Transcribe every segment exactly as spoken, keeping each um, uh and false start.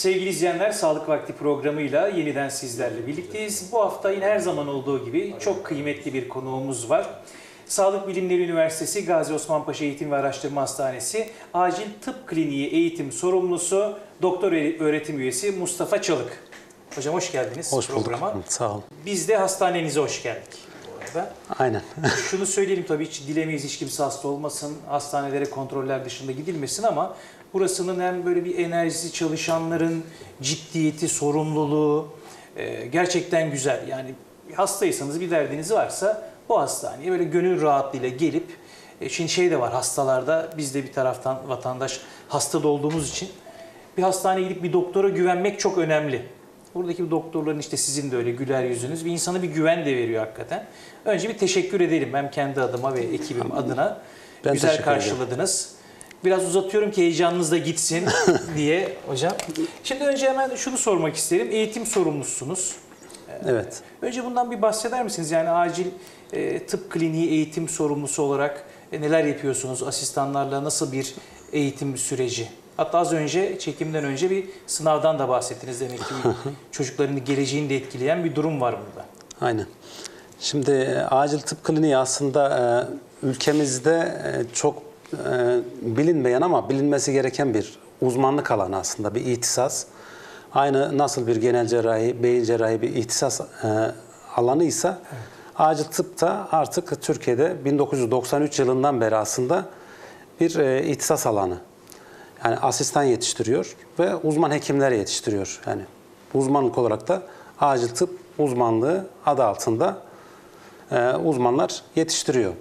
Sevgili izleyenler, Sağlık Vakti programıyla yeniden sizlerle birlikteyiz. Bu hafta yine her zaman olduğu gibi çok kıymetli bir konuğumuz var. Sağlık Bilimleri Üniversitesi Gazi Osman Paşa Eğitim ve Araştırma Hastanesi Acil Tıp Kliniği Eğitim Sorumlusu Doktor Öğretim Üyesi Mustafa Çalık. Hocam hoş geldiniz hoş programa. Bulduk. Sağ olun. Biz de hastanenize hoş geldik bu arada. Aynen. Şunu söyleyelim, tabii hiç dilemeyiz hiç kimse hasta olmasın, hastanelere kontroller dışında gidilmesin ama burasının hem böyle bir enerjisi, çalışanların ciddiyeti, sorumluluğu e, gerçekten güzel. Yani hastaysanız, bir derdiniz varsa bu hastaneye böyle gönül rahatlığıyla gelip, e, şimdi şey de var hastalarda, biz de bir taraftan vatandaş hasta da olduğumuz için bir hastaneye gidip bir doktora güvenmek çok önemli. Buradaki doktorların, işte sizin de öyle güler yüzünüz bir insana bir güven de veriyor hakikaten. Önce bir teşekkür edelim hem kendi adıma ve ekibim adına. Ben Güzel karşıladınız. Biraz uzatıyorum ki heyecanınız da gitsin diye hocam. Şimdi önce hemen şunu sormak isterim. Eğitim sorumlusunuz. Evet. Önce bundan bir bahseder misiniz? Yani acil e, tıp kliniği eğitim sorumlusu olarak e, neler yapıyorsunuz? Asistanlarla nasıl bir eğitim süreci? Hatta az önce, çekimden önce bir sınavdan da bahsettiniz. Demek ki çocukların geleceğini de etkileyen bir durum var burada. Aynen. Şimdi e, acil tıp kliniği aslında e, ülkemizde e, çok e, bilinmeyen ama bilinmesi gereken bir uzmanlık alanı aslında, bir ihtisas. Aynı nasıl bir genel cerrahi, beyin cerrahi bir ihtisas e, alanıysa, evet, acil tıp da artık Türkiye'de bin dokuz yüz doksan üç yılından beri aslında bir e, ihtisas alanı. Yani asistan yetiştiriyor ve uzman hekimler yetiştiriyor. Yani uzmanlık olarak da acil tıp uzmanlığı adı altında e, uzmanlar yetiştiriyor.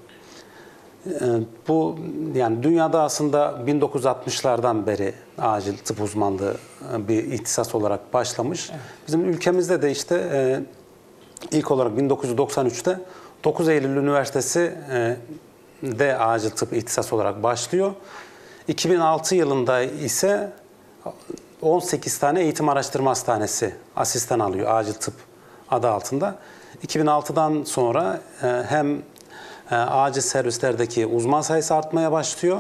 E, bu yani dünyada aslında bin dokuz yüz altmışlardan beri acil tıp uzmanlığı e, bir ihtisas olarak başlamış. Evet. Bizim ülkemizde de işte e, ilk olarak bin dokuz yüz doksan üçte dokuz Eylül Üniversitesi e, de acil tıp ihtisas olarak başlıyor. iki bin altı yılında ise on sekiz tane eğitim araştırma hastanesi asistan alıyor acil tıp adı altında. iki bin altıdan sonra hem acil servislerdeki uzman sayısı artmaya başlıyor,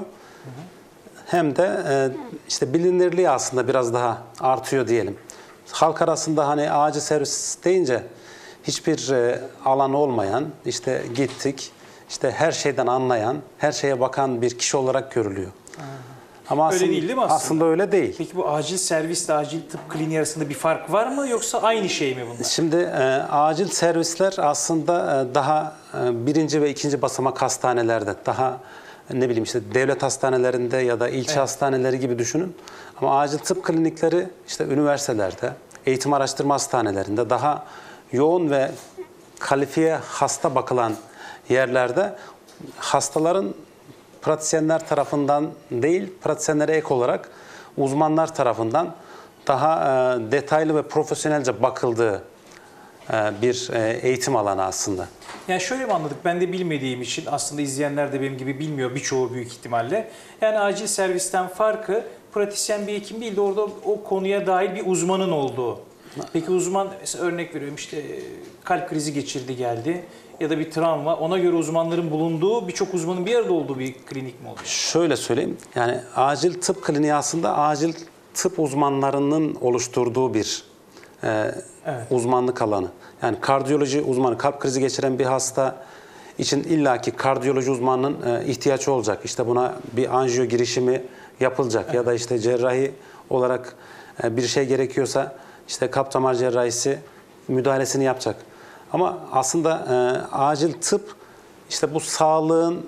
hem de işte bilinirliği aslında biraz daha artıyor diyelim. Halk arasında hani acil servis deyince hiçbir alan olmayan, işte gittik, işte her şeyden anlayan, her şeye bakan bir kişi olarak görülüyor. Ama öyle aslında, değil değil mi aslında? Aslında öyle değil. Peki bu acil servisle acil tıp kliniği arasında bir fark var mı, yoksa aynı şey mi bunlar? Şimdi e, acil servisler aslında e, daha e, birinci ve ikinci basamak hastanelerde, daha ne bileyim işte devlet hastanelerinde ya da ilçe, evet, hastaneleri gibi düşünün. Ama acil tıp klinikleri işte üniversitelerde, eğitim araştırma hastanelerinde, daha yoğun ve kalifiye hasta bakılan yerlerde hastaların pratisyenler tarafından değil, pratisyenlere ek olarak uzmanlar tarafından daha e, detaylı ve profesyonelce bakıldığı e, bir e, eğitim alanı aslında. Yani şöyle mi anladık? Ben de bilmediğim için, aslında izleyenler de benim gibi bilmiyor birçoğu büyük ihtimalle. Yani acil servisten farkı, pratisyen bir hekim değil de orada o konuya dair bir uzmanın olduğu. Peki uzman, mesela örnek veriyorum, işte kalp krizi geçirdi geldi ya da bir travma, ona göre uzmanların bulunduğu, birçok uzmanın bir arada olduğu bir klinik mi oluyor? Şöyle söyleyeyim, yani acil tıp kliniği aslında acil tıp uzmanlarının oluşturduğu bir e, evet, uzmanlık alanı. Yani kardiyoloji uzmanı, kalp krizi geçiren bir hasta için illaki kardiyoloji uzmanının e, ihtiyaç olacak. İşte buna bir anjiyo girişimi yapılacak, evet, ya da işte cerrahi olarak e, bir şey gerekiyorsa işte kalp damar cerrahisi müdahalesini yapacak. Ama aslında e, acil tıp işte bu sağlığın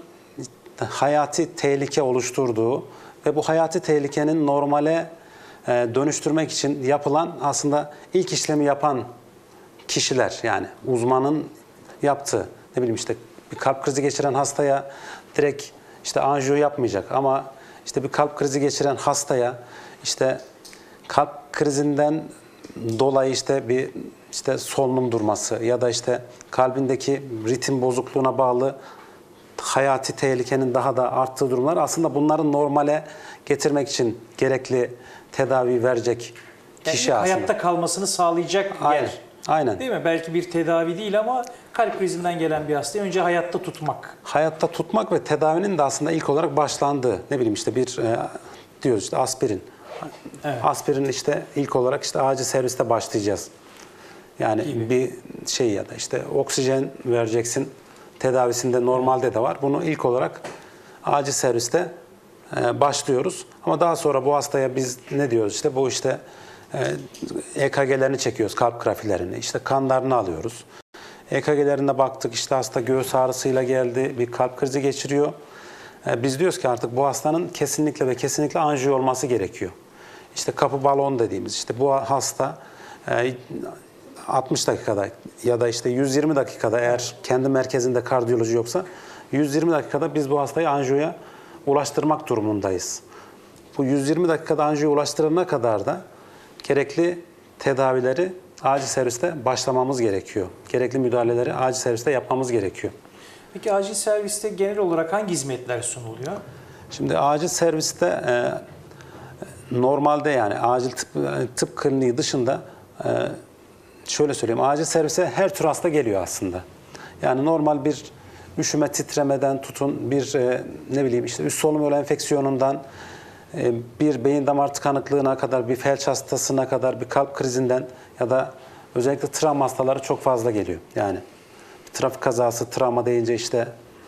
hayati tehlike oluşturduğu ve bu hayati tehlikenin normale e, dönüştürmek için yapılan, aslında ilk işlemi yapan kişiler, yani uzmanın yaptığı. Ne bileyim işte bir kalp krizi geçiren hastaya direkt işte anjiyo yapmayacak ama işte bir kalp krizi geçiren hastaya işte kalp krizinden dolayı işte bir işte solunum durması ya da işte kalbindeki ritim bozukluğuna bağlı hayati tehlikenin daha da arttığı durumlar, aslında bunların normale getirmek için gerekli tedavi verecek kişi yani aslında. Hayatta kalmasını sağlayacak Aynen. yer. Aynen. Değil mi? Belki bir tedavi değil ama kalp krizinden gelen bir hastayı önce hayatta tutmak. Hayatta tutmak ve tedavinin de aslında ilk olarak başlandığı, ne bileyim işte bir e, diyoruz işte aspirin, Evet. Aspirin işte ilk olarak işte acil serviste başlayacağız. Yani gibi. Bir şey ya da işte oksijen vereceksin. Tedavisinde normalde de var. Bunu ilk olarak acil serviste e, başlıyoruz. Ama daha sonra bu hastaya biz ne diyoruz işte bu işte e, E K G'lerini çekiyoruz, kalp grafilerini, işte kanlarını alıyoruz. E K G'lerine baktık işte hasta göğüs ağrısıyla geldi, bir kalp krizi geçiriyor. E, biz diyoruz ki artık bu hastanın kesinlikle ve kesinlikle anjiyo olması gerekiyor. İşte kapı balon dediğimiz işte bu hasta e, altmış dakikada ya da işte yüz yirmi dakikada eğer kendi merkezinde kardiyoloji yoksa yüz yirmi dakikada biz bu hastayı anjiyoya ulaştırmak durumundayız. Bu yüz yirmi dakikada anjiyoya ulaştırana kadar da gerekli tedavileri acil serviste başlamamız gerekiyor. Gerekli müdahaleleri acil serviste yapmamız gerekiyor. Peki acil serviste genel olarak hangi hizmetler sunuluyor? Şimdi acil serviste e, normalde yani acil tıp, tıp kliniği dışında e, şöyle söyleyeyim, acil servise her tür hasta geliyor aslında. Yani normal bir üşüme titremeden tutun, bir e, ne bileyim işte üst solunum yolu enfeksiyonundan, e, bir beyin damar tıkanıklığına kadar, bir felç hastasına kadar, bir kalp krizinden ya da özellikle travma hastaları çok fazla geliyor. Yani bir trafik kazası, travma deyince işte...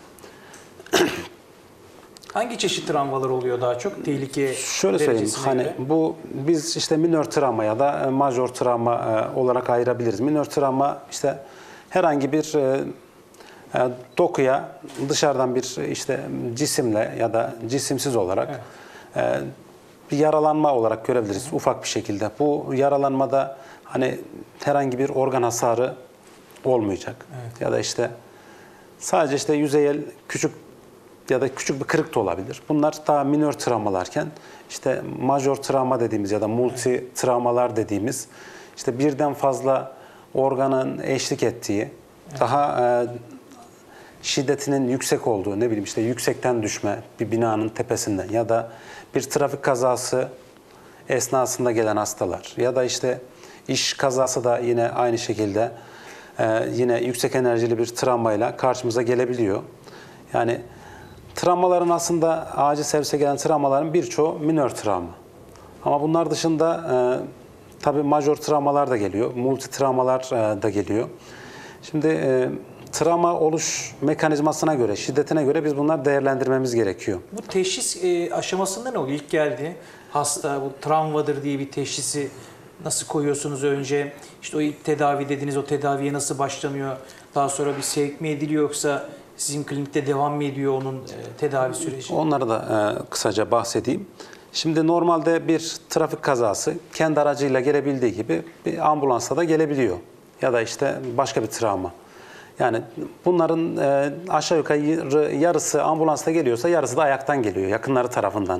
Hangi çeşit travmalar oluyor daha çok? Tehlike Şöyle söyleyeyim, hani göre? bu biz işte minör travma ya da majör travma e, olarak ayırabiliriz. Minör travma işte herhangi bir e, e, dokuya dışarıdan bir işte cisimle ya da cisimsiz olarak evet. e, bir yaralanma olarak görebiliriz ufak bir şekilde. Bu yaralanmada hani herhangi bir organ hasarı olmayacak. Evet. Ya da işte sadece işte yüzeyel küçük ya da küçük bir kırık da olabilir. Bunlar daha minör travmalarken işte majör travma dediğimiz ya da multi travmalar dediğimiz işte birden fazla organın eşlik ettiği, evet. daha e, şiddetinin yüksek olduğu, ne bileyim işte yüksekten düşme bir binanın tepesinden ya da bir trafik kazası esnasında gelen hastalar ya da işte iş kazası da yine aynı şekilde e, yine yüksek enerjili bir travmayla karşımıza gelebiliyor. Yani travmaların aslında acil servise gelen travmaların birçoğu minör travma. Ama bunlar dışında e, tabii majör travmalar da geliyor, multi travmalar e, da geliyor. Şimdi e, travma oluş mekanizmasına göre, şiddetine göre biz bunları değerlendirmemiz gerekiyor. Bu teşhis e, aşamasında ne oluyor? İlk geldi hasta bu travmadır diye bir teşhisi nasıl koyuyorsunuz önce? İşte o ilk tedavi dediğiniz o tedaviye nasıl başlanıyor? Daha sonra bir sevk mi ediliyor yoksa sizin klinikte devam mı ediyor onun e, tedavi süreci? Onları da e, kısaca bahsedeyim. Şimdi normalde bir trafik kazası kendi aracıyla gelebildiği gibi bir ambulansla da gelebiliyor. Ya da işte başka bir travma. Yani bunların e, aşağı yukarı yarısı ambulansla geliyorsa yarısı da ayaktan geliyor, yakınları tarafından.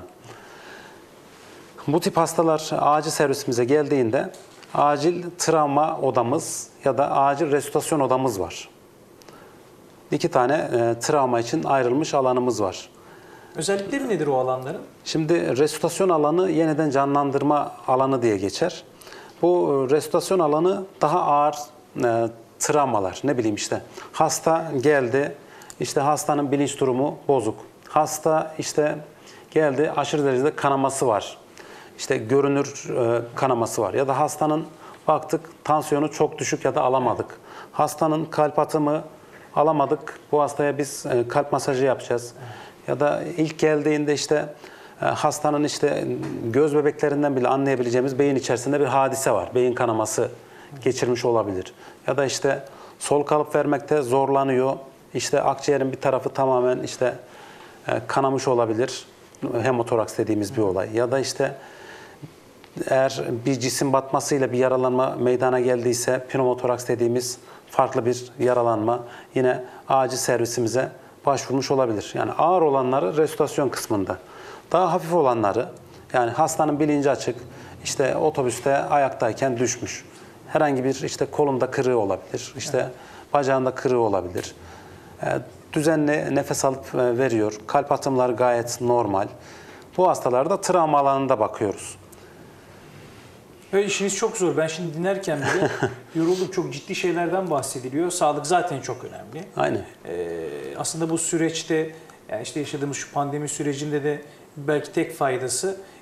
Bu tip hastalar acil servisimize geldiğinde acil travma odamız ya da acil resüsitasyon odamız var. İki tane e, travma için ayrılmış alanımız var. Özellikleri nedir o alanların? Şimdi resüsitasyon alanı yeniden canlandırma alanı diye geçer. Bu e, resüsitasyon alanı daha ağır e, travmalar, ne bileyim işte hasta geldi, işte hastanın bilinç durumu bozuk. Hasta işte geldi, aşırı derecede kanaması var. İşte görünür e, kanaması var. Ya da hastanın baktık tansiyonu çok düşük ya da alamadık. Hastanın kalp atımı alamadık. Bu hastaya biz e, kalp masajı yapacağız. Ya da ilk geldiğinde işte e, hastanın işte göz bebeklerinden bile anlayabileceğimiz beyin içerisinde bir hadise var. Beyin kanaması geçirmiş olabilir. Ya da işte sol kalıp vermekte zorlanıyor. İşte akciğerin bir tarafı tamamen işte e, kanamış olabilir. Hemotoraks dediğimiz bir olay. Ya da işte eğer bir cisim batmasıyla bir yaralanma meydana geldiyse pneumotoraks dediğimiz farklı bir yaralanma yine acil servisimize başvurmuş olabilir. Yani ağır olanları resüsitasyon kısmında. Daha hafif olanları yani hastanın bilinci açık, işte otobüste ayaktayken düşmüş. Herhangi bir işte kolunda kırığı olabilir, işte evet. bacağında kırığı olabilir. Düzenli nefes alıp veriyor, kalp atımları gayet normal. Bu hastalarda travma alanında bakıyoruz. Ve işiniz çok zor. Ben şimdi dinlerken bile yoruldum. Çok ciddi şeylerden bahsediliyor. Sağlık zaten çok önemli. Aynen. Ee, aslında bu süreçte, yani işte yaşadığımız şu pandemi sürecinde de belki tek faydası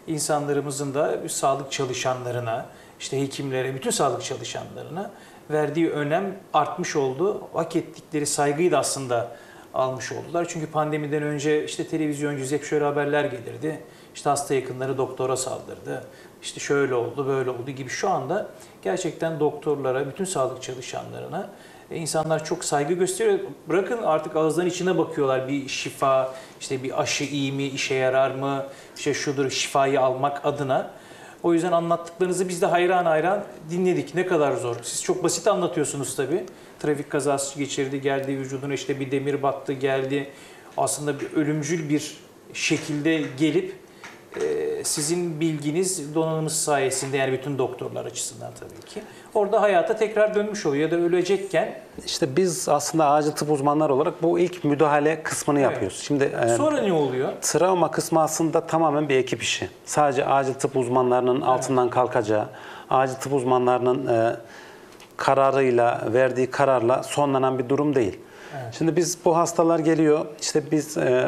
insanlarımızın da sağlık çalışanlarına, işte hekimlere, bütün sağlık çalışanlarına verdiği önem artmış oldu. Hak ettikleri saygıyı da aslında almış oldular. Çünkü pandemiden önce işte televizyoncu hep şöyle haberler gelirdi. İşte hasta yakınları doktora saldırdı. İşte şöyle oldu, böyle oldu gibi. Şu anda gerçekten doktorlara, bütün sağlık çalışanlarına insanlar çok saygı gösteriyor. Bırakın artık ağızdan içine bakıyorlar, bir şifa, işte bir aşı iyi mi, işe yarar mı, işte şudur, şifayı almak adına. O yüzden anlattıklarınızı biz de hayran hayran dinledik. Ne kadar zor. Siz çok basit anlatıyorsunuz tabii. Trafik kazası geçirdi, geldi vücuduna işte bir demir battı, geldi. Aslında bir ölümcül bir şekilde gelip e, sizin bilginiz, donanımınız sayesinde, yani bütün doktorlar açısından tabii ki, orada hayata tekrar dönmüş oluyor ya da ölecekken. İşte biz aslında acil tıp uzmanları olarak bu ilk müdahale kısmını Evet. yapıyoruz. Şimdi Sonra ne oluyor? travma kısmı aslında tamamen bir ekip işi. Sadece acil tıp uzmanlarının evet. altından kalkacağı, acil tıp uzmanlarının e, kararıyla, verdiği kararla sonlanan bir durum değil. Evet. Şimdi biz bu hastalar geliyor, işte biz e,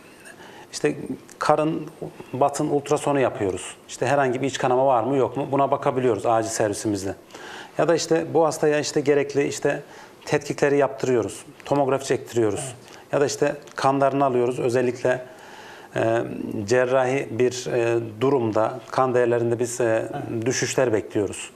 işte karın, batın ultrasonu yapıyoruz. İşte herhangi bir iç kanama var mı yok mu buna bakabiliyoruz acil servisimizde. Ya da işte bu hastaya işte gerekli işte tetkikleri yaptırıyoruz, tomografi çektiriyoruz. Evet. Ya da işte kanlarını alıyoruz. Özellikle e, cerrahi bir e, durumda kan değerlerinde biz e, evet. düşüşler bekliyoruz.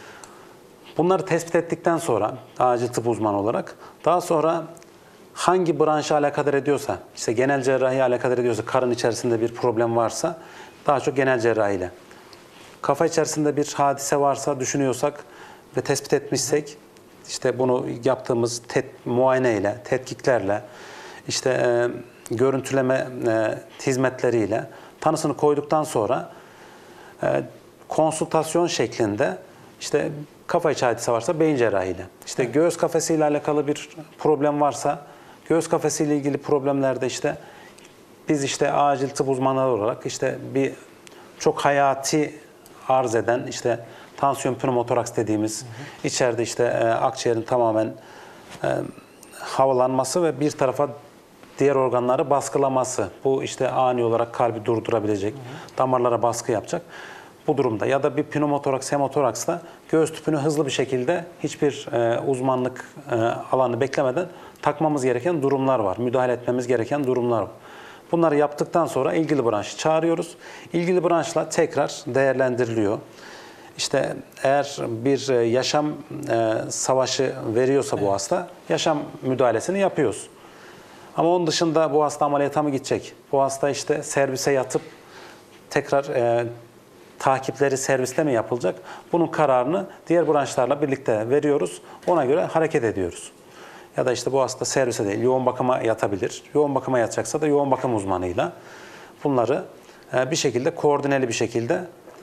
Bunları tespit ettikten sonra acil tıp uzmanı olarak daha sonra hangi branşa alakadar ediyorsa, işte genel cerrahi alakadar ediyorsa, karın içerisinde bir problem varsa daha çok genel cerrahiyle. Kafa içerisinde bir hadise varsa düşünüyorsak ve tespit etmişsek, işte bunu yaptığımız tet, muayeneyle, tetkiklerle, işte e, görüntüleme e, hizmetleriyle tanısını koyduktan sonra e, konsültasyon şeklinde işte kafa içi hadise varsa beyin cerrahiyle, işte evet. göğüs kafesiyle alakalı bir problem varsa göğüs kafesiyle ilgili problemlerde işte biz işte acil tıp uzmanları olarak işte bir çok hayati arz eden işte tansiyon pnömotoraks dediğimiz hı hı. içeride işte e, akciğerin tamamen e, havalanması ve bir tarafa diğer organları baskılaması. Bu işte ani olarak kalbi durdurabilecek, hı hı. damarlara baskı yapacak. Bu durumda ya da bir pnömotoraks, hemotoraksla göğüs tüpünü hızlı bir şekilde hiçbir e, uzmanlık e, alanı beklemeden takmamız gereken durumlar var. Müdahale etmemiz gereken durumlar var. Bunları yaptıktan sonra ilgili branşı çağırıyoruz. İlgili branşla tekrar değerlendiriliyor. İşte eğer bir yaşam e, savaşı veriyorsa evet. bu hasta, yaşam müdahalesini yapıyoruz. Ama onun dışında bu hasta ameliyata mı gidecek? Bu hasta işte servise yatıp tekrar e, takipleri serviste mi yapılacak? Bunun kararını diğer branşlarla birlikte veriyoruz. Ona göre hareket ediyoruz. Ya da işte bu hasta servise değil, yoğun bakıma yatabilir. Yoğun bakıma yatacaksa da yoğun bakım uzmanıyla bunları bir şekilde koordineli bir şekilde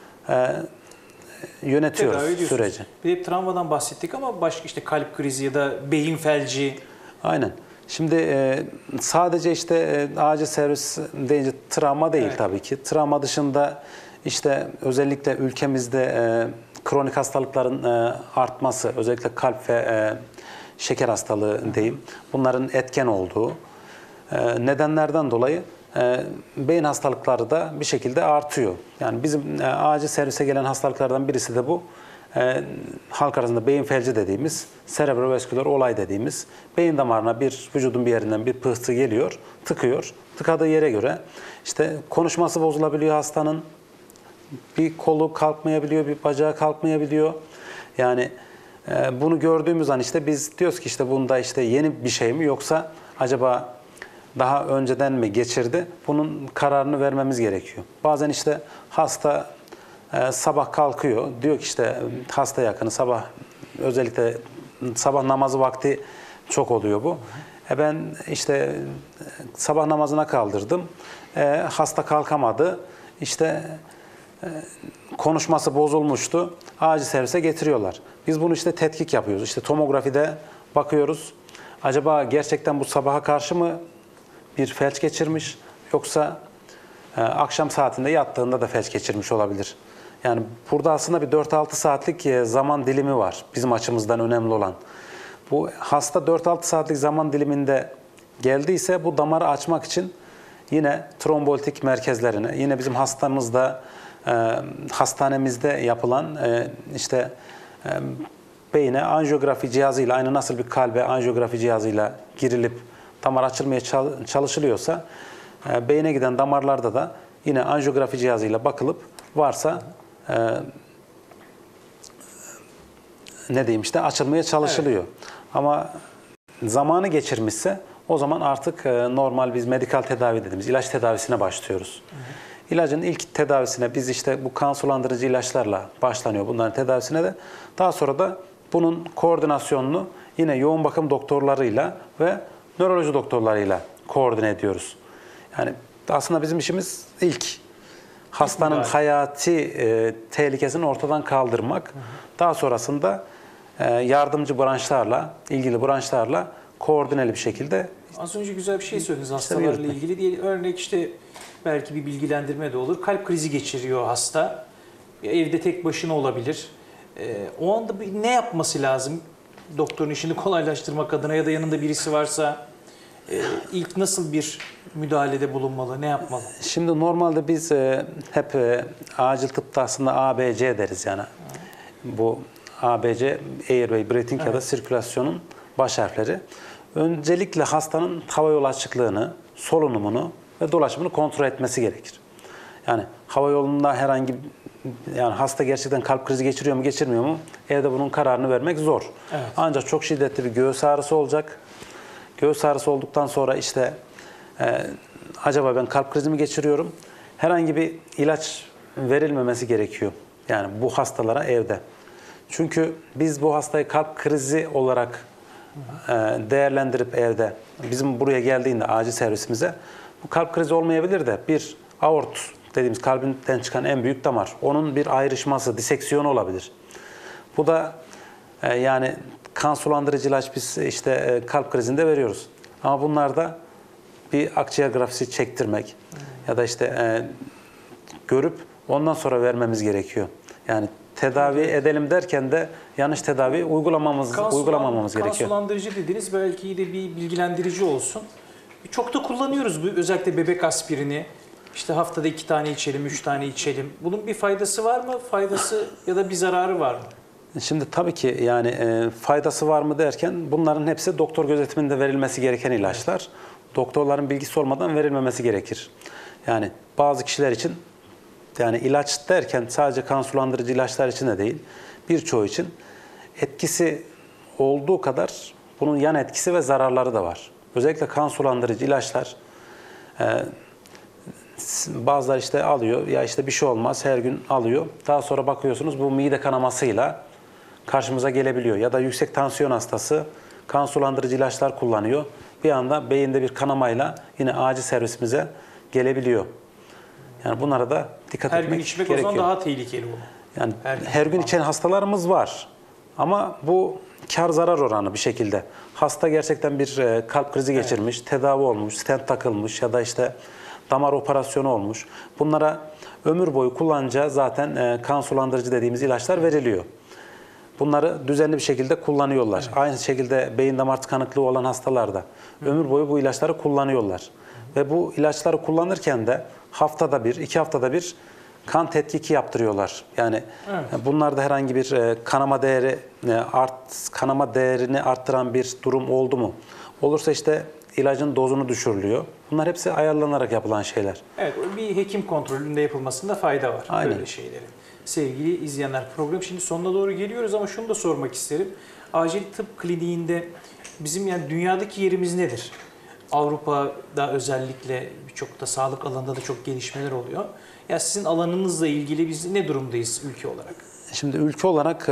yönetiyoruz süreci. Bir de travmadan bahsettik ama başka işte kalp krizi ya da beyin felci. Aynen. Şimdi sadece işte acil servis deyince travma değil evet. tabii ki. Travma dışında işte özellikle ülkemizde kronik hastalıkların artması, özellikle kalp ve şeker hastalığı diyeyim, bunların etken olduğu nedenlerden dolayı beyin hastalıkları da bir şekilde artıyor. Yani bizim acil servise gelen hastalıklardan birisi de bu. Halk arasında beyin felci dediğimiz, serebrovasküler olay dediğimiz, beyin damarına bir vücudun bir yerinden bir pıhtı geliyor, tıkıyor. Tıkadığı yere göre işte konuşması bozulabiliyor hastanın, bir kolu kalkmayabiliyor, bir bacağı kalkmayabiliyor. Yani bunu gördüğümüz an işte biz diyoruz ki işte bunda işte yeni bir şey mi yoksa acaba daha önceden mi geçirdi? Bunun kararını vermemiz gerekiyor. Bazen işte hasta e, sabah kalkıyor. Diyor ki işte hasta yakını sabah özellikle sabah namazı vakti çok oluyor bu. E ben işte sabah namazına kaldırdım. E, hasta kalkamadı. İşte e, konuşması bozulmuştu. Acil servise getiriyorlar. Biz bunu işte tetkik yapıyoruz. İşte tomografide bakıyoruz. Acaba gerçekten bu sabaha karşı mı bir felç geçirmiş yoksa e, akşam saatinde yattığında da felç geçirmiş olabilir. Yani burada aslında bir dört altı saatlik e, zaman dilimi var bizim açımızdan önemli olan. Bu hasta dört altı saatlik zaman diliminde geldiyse bu damarı açmak için yine trombolitik merkezlerine, yine bizim hastamızda e, hastanemizde yapılan e, işte e, beyine anjiyografi cihazıyla, aynı nasıl bir kalbe anjiyografi cihazıyla girilip damar açılmaya çalışılıyorsa, e, beyine giden damarlarda da yine anjiyografi cihazıyla bakılıp varsa e, ne diyeyim işte açılmaya çalışılıyor. Evet. Ama zamanı geçirmişse o zaman artık e, normal biz medikal tedavi dediğimiz ilaç tedavisine başlıyoruz. Hı hı. İlacın ilk tedavisine biz işte bu kan sulandırıcı ilaçlarla başlanıyor bunların tedavisine de. Daha sonra da bunun koordinasyonunu yine yoğun bakım doktorlarıyla ve nöroloji doktorlarıyla koordine ediyoruz. Yani aslında bizim işimiz ilk hastanın hayati e, tehlikesini ortadan kaldırmak. Hı hı. Daha sonrasında e, yardımcı branşlarla, ilgili branşlarla koordineli bir şekilde. Az önce güzel bir şey söylediniz hastalarla işte ilgili. Diye, örnek işte belki bir bilgilendirme de olur. Kalp krizi geçiriyor hasta. Evde tek başına olabilir. E, o anda bir, ne yapması lazım? Doktorun işini kolaylaştırmak adına ya da yanında birisi varsa e, ilk nasıl bir müdahalede bulunmalı, ne yapmalı? Şimdi normalde biz e, hep e, acil tıpta aslında A B C deriz yani. Hı. Bu A B C, airway, breathing evet. ya da sirkülasyonun baş harfleri. Öncelikle hastanın hava yolu açıklığını, solunumunu ve dolaşımını kontrol etmesi gerekir. Yani hava yolunda herhangi yani hasta gerçekten kalp krizi geçiriyor mu, geçirmiyor mu? Evde bunun kararını vermek zor. Evet. Ancak çok şiddetli bir göğüs ağrısı olacak. Göğüs ağrısı olduktan sonra işte e, acaba ben kalp krizi mi geçiriyorum? Herhangi bir ilaç verilmemesi gerekiyor. Yani bu hastalara evde. Çünkü biz bu hastayı kalp krizi olarak e, değerlendirip evde, bizim buraya geldiğinde acil servisimize bu kalp krizi olmayabilir de bir aort dediğimiz kalbinden çıkan en büyük damar, onun bir ayrışması, diseksiyonu olabilir. Bu da e, yani kan sulandırıcı ilaç biz işte e, kalp krizinde veriyoruz. Ama bunlarda bir akciğer grafisi çektirmek hmm. ya da işte e, görüp ondan sonra vermemiz gerekiyor. Yani tedavi evet. edelim derken de yanlış tedavi uygulamamız kan uygulamamamız sulan, gerekiyor. Kan sulandırıcı dediniz, belki de bir bilgilendirici olsun. Çok da kullanıyoruz bu, özellikle bebek aspirini. İşte haftada iki tane içelim, üç tane içelim. Bunun bir faydası var mı? Faydası ya da bir zararı var mı? Şimdi tabii ki yani e, faydası var mı derken bunların hepsi doktor gözetiminde verilmesi gereken ilaçlar. Evet. Doktorların bilgisi olmadan verilmemesi gerekir. Yani bazı kişiler için yani ilaç derken sadece kan sulandırıcı ilaçlar için de değil, birçoğu için etkisi olduğu kadar bunun yan etkisi ve zararları da var. Özellikle kan sulandırıcı ilaçlar e, bazıları işte alıyor, ya işte bir şey olmaz, her gün alıyor. Daha sonra bakıyorsunuz bu mide kanamasıyla karşımıza gelebiliyor. Ya da yüksek tansiyon hastası kan sulandırıcı ilaçlar kullanıyor. Bir anda beyinde bir kanamayla yine acil servisimize gelebiliyor. Yani bunlara da dikkat her etmek gün içmek gerekiyor. O zaman daha tehlikeli bu. Yani her, her gün içen hastalarımız var. Ama bu kar zarar oranı bir şekilde. Hasta gerçekten bir kalp krizi geçirmiş, evet. tedavi olmuş, stent takılmış ya da işte damar operasyonu olmuş. Bunlara ömür boyu kullanacağı zaten kan sulandırıcı dediğimiz ilaçlar veriliyor. Bunları düzenli bir şekilde kullanıyorlar. Evet. Aynı şekilde beyin damar tıkanıklığı olan hastalar da ömür boyu bu ilaçları kullanıyorlar. Hı. Ve bu ilaçları kullanırken de haftada bir, iki haftada bir kan tetkiki yaptırıyorlar. Yani evet. bunlarda herhangi bir kanama değeri art kanama değerini arttıran bir durum oldu mu? Olursa işte ilacın dozunu düşürülüyor. Bunlar hepsi ayarlanarak yapılan şeyler. Evet, bir hekim kontrolünde yapılmasında fayda var. Aynen. Böyle şeylerin. Sevgili izleyenler, program şimdi sonuna doğru geliyoruz ama şunu da sormak isterim. Acil tıp kliniğinde bizim yani dünyadaki yerimiz nedir? Avrupa'da özellikle birçok da sağlık alanında da çok gelişmeler oluyor. Ya sizin alanınızla ilgili biz ne durumdayız ülke olarak? Şimdi ülke olarak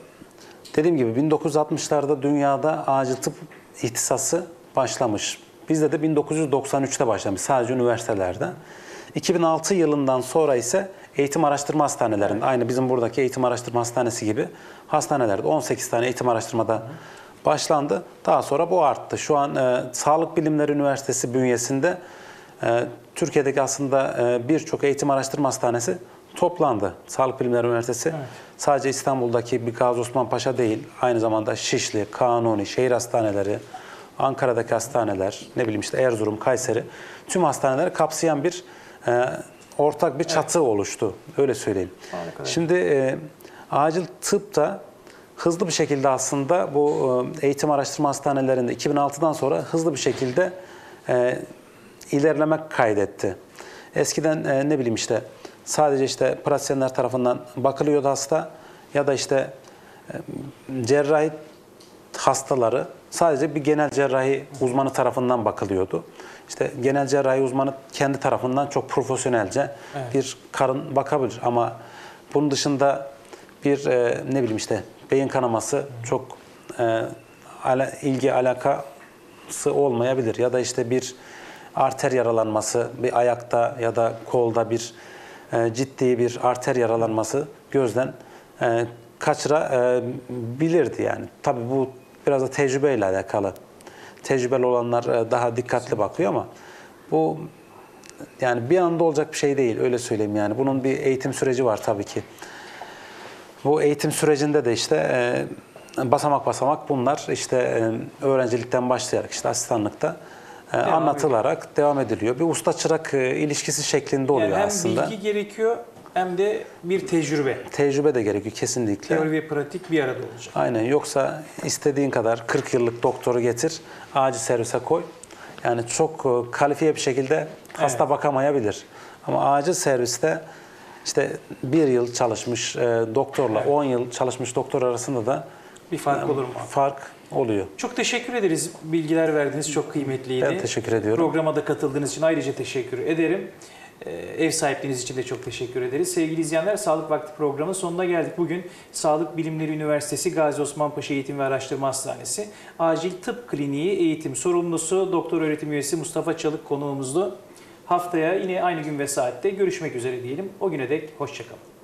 dediğim gibi bin dokuz yüz altmışlarda dünyada acil tıp ihtisası başlamış. Bizde de bin dokuz yüz doksan üçte başlamış sadece üniversitelerde. iki bin altı yılından sonra ise eğitim araştırma hastanelerinde, aynı bizim buradaki eğitim araştırma hastanesi gibi hastanelerde on sekiz tane eğitim araştırmada başlandı. Daha sonra bu arttı. Şu an e, Sağlık Bilimleri Üniversitesi bünyesinde e, Türkiye'deki aslında e, birçok eğitim araştırma hastanesi toplandı. Sağlık Bilimleri Üniversitesi evet. sadece İstanbul'daki bir Gazi Osman Paşa değil, aynı zamanda Şişli, Kanuni, şehir hastaneleri, Ankara'daki hastaneler, ne bileyim işte Erzurum, Kayseri, tüm hastaneleri kapsayan bir e, ortak bir çatı oluştu. Öyle söyleyeyim. Harika. Şimdi e, acil tıpta hızlı bir şekilde aslında bu e, eğitim araştırma hastanelerinde iki bin altıdan sonra hızlı bir şekilde e, ilerleme kaydetti. Eskiden e, ne bileyim işte sadece işte pratisyenler tarafından bakılıyordu hasta ya da işte e, cerrahi hastaları sadece bir genel cerrahi uzmanı tarafından bakılıyordu. İşte genel cerrahi uzmanı kendi tarafından çok profesyonelce evet. bir karın bakabilir ama bunun dışında bir e, ne bileyim işte beyin kanaması çok e, ala, ilgi alakası olmayabilir ya da işte bir arter yaralanması bir ayakta ya da kolda bir e, ciddi bir arter yaralanması gözden e, kaçırabilirdi yani. Tabii bu biraz da tecrübeyle alakalı. Tecrübeli olanlar e, daha dikkatli bakıyor ama bu yani bir anda olacak bir şey değil öyle söyleyeyim yani. Bunun bir eğitim süreci var tabii ki. Bu eğitim sürecinde de işte e, basamak basamak bunlar işte e, öğrencilikten başlayarak işte asistanlıkta e, Devam anlatılarak ediyor. devam ediliyor. Bir usta çırak e, ilişkisi şeklinde oluyor yani hem aslında. bilgi gerekiyor hem de bir tecrübe. Tecrübe de gerekiyor kesinlikle. Teori ve pratik bir arada olacak. Aynen yoksa istediğin kadar kırk yıllık doktoru getir, acil servise koy. Yani çok e, kalifiye bir şekilde hasta Evet. bakamayabilir. Ama acil serviste işte bir yıl çalışmış e, doktorla Evet. on yıl çalışmış doktor arasında da Bir fark olur mu? fark oluyor. Çok teşekkür ederiz. Bilgiler verdiniz. Çok kıymetliydi. Ben teşekkür ediyorum. Programa da katıldığınız için ayrıca teşekkür ederim. Ee, Ev sahipliğiniz için de çok teşekkür ederiz. Sevgili izleyenler, Sağlık Vakti programının sonuna geldik. Bugün Sağlık Bilimleri Üniversitesi Gazi Osman Paşa Eğitim ve Araştırma Hastanesi Acil Tıp Kliniği Eğitim Sorumlusu Doktor Öğretim Üyesi Mustafa Çalık konuğumuzdu. Haftaya yine aynı gün ve saatte görüşmek üzere diyelim. O güne dek hoşça kalın.